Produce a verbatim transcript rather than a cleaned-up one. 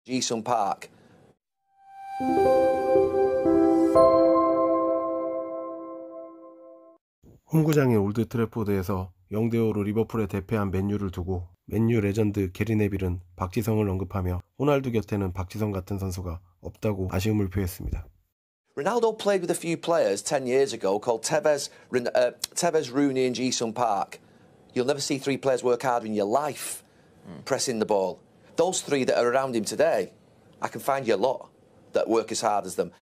Ji-sung Park. 홈구장인 올드 트래포드에서 영 대 오로 리버풀에 대패한 맨유를 두고 맨유 레전드 게리 네빌은 박지성을 언급하며 호날두 곁에는 박지성 같은 선수가 없다고 아쉬움을 표했습니다. Ronaldo played with a few players ten years ago called Tevez, uh, Tevez, Rooney and Ji-sung Park. You'll never see three players work harder in your life mm. pressing the ball. Those three that are around him today, I can find you a lot that work as hard as them.